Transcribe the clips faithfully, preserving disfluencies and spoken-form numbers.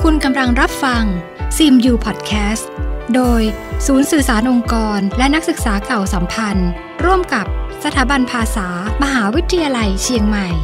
คุณกำลังรับฟัง ซี เอ็ม ยู Podcast โดยศูนย์สื่อสารองค์กรและนักศึกษาเก่าสัมพันธ์ร่วมกับสถาบันภาษามหาวิทยาลัยเชียงใหม่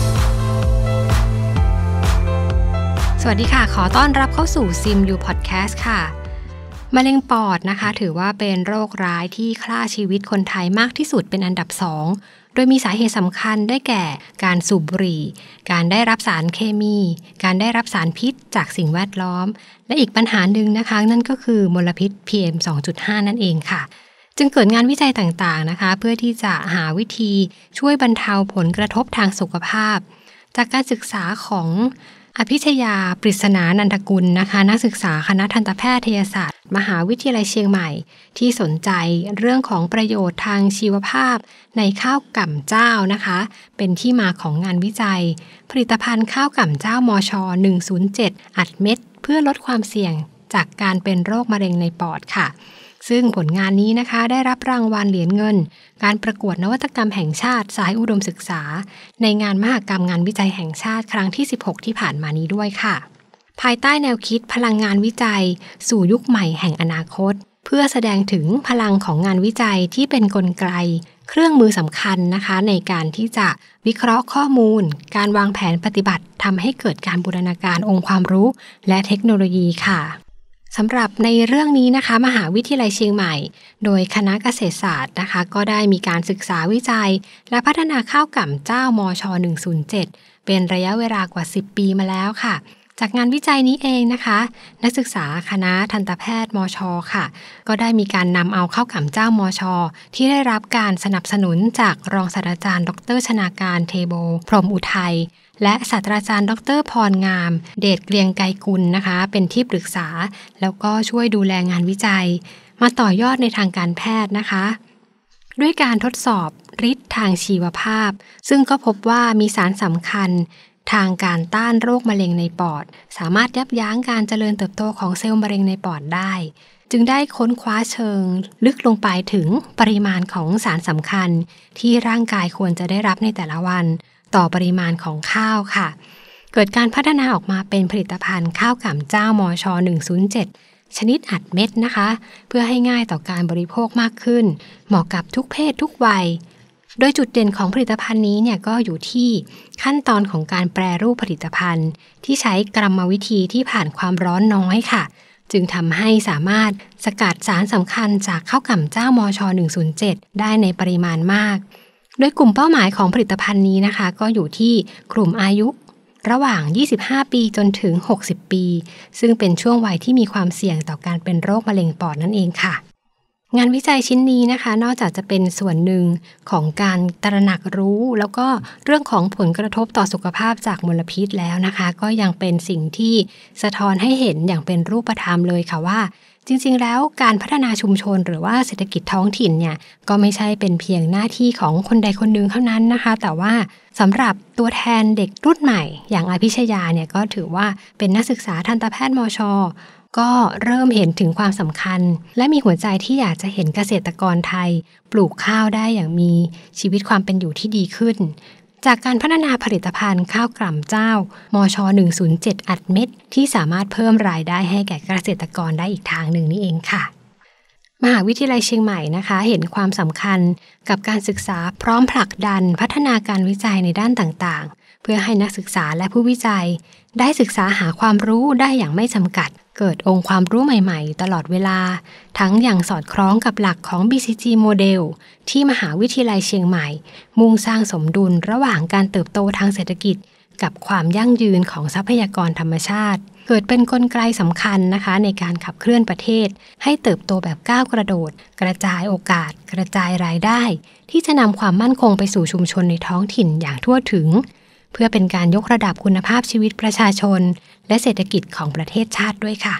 สวัสดีค่ะขอต้อนรับเข้าสู่ ซี เอ็ม ยู Podcast ค่ะมะเร็งปอดนะคะถือว่าเป็นโรคร้ายที่ฆ่าชีวิตคนไทยมากที่สุดเป็นอันดับสองโดยมีสาเหตุสำคัญได้แก่การสูบบุหรี่การได้รับสารเคมีการได้รับสารพิษจากสิ่งแวดล้อมและอีกปัญหาหนึ่งนะคะนั่นก็คือมลพิษ พี เอ็ม สองจุดห้า นั่นเองค่ะจึงเกิดงานวิจัยต่างๆนะคะเพื่อที่จะหาวิธีช่วยบรรเทาผลกระทบทางสุขภาพจากการศึกษาของอภิชยาปริศนานันทกุลนะคะนักศึกษาคณะทันตแพทยศาสตร์มหาวิทยาลัยเชียงใหม่ที่สนใจเรื่องของประโยชน์ทางชีวภาพในข้าวก่ำเจ้านะคะเป็นที่มาของงานวิจัยผลิตภัณฑ์ข้าวก่ำเจ้ามชหนึ่งศูนย์เจ็ดอัดเม็ดเพื่อลดความเสี่ยงจากการเป็นโรคมะเร็งในปอดค่ะซึ่งผลงานนี้นะคะได้รับรางวัลเหรียญเงินการประกวดนวัตกรรมแห่งชาติสายอุดมศึกษาในงานมหกรรมงานวิจัยแห่งชาติครั้งที่สิบหกที่ผ่านมานี้ด้วยค่ะภายใต้แนวคิดพลังงานวิจัยสู่ยุคใหม่แห่งอนาคตเพื่อแสดงถึงพลังของงานวิจัยที่เป็นกลไกเครื่องมือสำคัญนะคะในการที่จะวิเคราะห์ข้อมูลการวางแผนปฏิบัติทำให้เกิดการบูรณาการองค์ความรู้และเทคโนโลยีค่ะสำหรับในเรื่องนี้นะคะมหาวิทยาลัยเชียงใหม่โดยคณะเกษตรศาสตร์นะคะก็ได้มีการศึกษาวิจัยและพัฒนาข้าวก่ำเจ้ามชหนึ่งศูนย์เจ็ดเป็นระยะเวลากว่าสิบปีมาแล้วค่ะจากงานวิจัยนี้เองนะคะนักศึกษาคณะทันตแพทย์มชค่ะก็ได้มีการนำเอาข้าวก่ำเจ้ามชที่ได้รับการสนับสนุนจากรองศาสตราจารย์ดรชนาการเทโบพรหมอุทัยและศาสตราจารย์ดรพรงามเดชเกรียงไกรกุลนะคะเป็นที่ปรึกษาแล้วก็ช่วยดูแลงานวิจัยมาต่อยอดในทางการแพทย์นะคะด้วยการทดสอบฤทธิ์ทางชีวภาพซึ่งก็พบว่ามีสารสำคัญทางการต้านโรคมะเร็งในปอดสามารถยับยั้งการเจริญเติบโตของเซลล์มะเร็งในปอดได้จึงได้ค้นคว้าเชิงลึกลงไปถึงปริมาณของสารสำคัญที่ร่างกายควรจะได้รับในแต่ละวันต่อปริมาณของข้าวค่ะเกิดการพัฒนาออกมาเป็นผลิตภัณฑ์ข้าวก่ำเจ้ามชหนึ่งศูนย์เจ็ดชนิดอัดเม็ดนะคะเพื่อให้ง่ายต่อการบริโภคมากขึ้นเหมาะกับทุกเพศทุกวัยโดยจุดเด่นของผลิตภัณฑ์นี้เนี่ยก็อยู่ที่ขั้นตอนของการแปรรูปผลิตภัณฑ์ที่ใช้กรรมวิธีที่ผ่านความร้อนน้อยค่ะจึงทำให้สามารถสกัดสารสำคัญจากข้าวก่ำเจ้ามชหนึ่งศูนย์เจ็ดได้ในปริมาณมากโดยกลุ่มเป้าหมายของผลิตภัณฑ์นี้นะคะก็อยู่ที่กลุ่มอายุระหว่างยี่สิบห้าปีจนถึงหกสิบปีซึ่งเป็นช่วงวัยที่มีความเสี่ยงต่อการเป็นโรคมะเร็งปอดนั่นเองค่ะงานวิจัยชิ้นนี้นะคะนอกจากจะเป็นส่วนหนึ่งของการตระหนักรู้แล้วก็เรื่องของผลกระทบต่อสุขภาพจากมลพิษแล้วนะคะก็ยังเป็นสิ่งที่สะท้อนให้เห็นอย่างเป็นรูปธรรมเลยค่ะว่าจริงๆแล้วการพัฒนาชุมชนหรือว่าเศรษฐกิจท้องถิ่นเนี่ยก็ไม่ใช่เป็นเพียงหน้าที่ของคนใดคนหนึ่งเท่านั้นนะคะแต่ว่าสำหรับตัวแทนเด็กรุ่นใหม่อย่างอภิชยาเนี่ยก็ถือว่าเป็นนักศึกษาทันตแพทย์มชก็เริ่มเห็นถึงความสำคัญและมีหัวใจที่อยากจะเห็นเกษตรกรไทยปลูกข้าวได้อย่างมีชีวิตความเป็นอยู่ที่ดีขึ้นจากการพัฒนาผลิตภัณฑ์ข้าวก่ำเจ้ามชหนึ่งศูนย์เจ็ดอัดเม็ดที่สามารถเพิ่มรายได้ให้แก่เกษตรกรได้อีกทางหนึ่งนี่เองค่ะมหาวิทยาลัยเชียงใหม่นะคะเห็นความสำคัญกับการศึกษาพร้อมผลักดันพัฒนาการวิจัยในด้านต่างๆเพื่อให้นักศึกษาและผู้วิจัยได้ศึกษาหาความรู้ได้อย่างไม่จำกัดเกิดองค์ความรู้ใหม่ๆตลอดเวลาทั้งอย่างสอดคล้องกับหลักของ บี ซี จี โมเดลที่มหาวิทยาลัยเชียงใหม่มุ่งสร้างสมดุลระหว่างการเติบโตทางเศรษฐกิจกับความยั่งยืนของทรัพยากรธรรมชาติเกิดเป็นกลไกสำคัญนะคะในการขับเคลื่อนประเทศให้เติบโตแบบก้าวกระโดดกระจายโอกาสกระจายรายได้ที่จะนำความมั่นคงไปสู่ชุมชนในท้องถิ่นอย่างทั่วถึงเพื่อเป็นการยกระดับคุณภาพชีวิตประชาชนและเศรษฐกิจของประเทศชาติด้วยค่ะ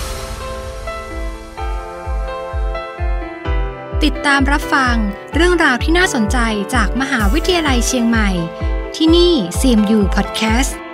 ติดตามรับฟังเรื่องราวที่น่าสนใจจากมหาวิทยาลัยเชียงใหม่ที่นี่ ซี เอ็ม ยู Podcast